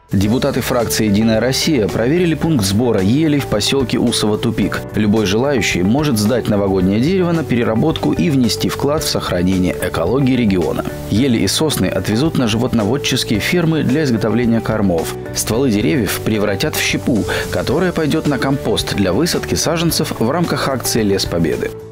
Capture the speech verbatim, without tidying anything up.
Депутаты фракции «Единая Россия» проверили пункт сбора елей в поселке Усово-Тупик. Любой желающий может сдать новогоднее дерево на переработку и внести вклад в сохранение экологии региона. Ели и сосны отвезут на животноводческие фермы для изготовления кормов. Стволы деревьев превратят в щепу, которая пойдет на компост для высадки саженцев в рамках акции «Лес Победы».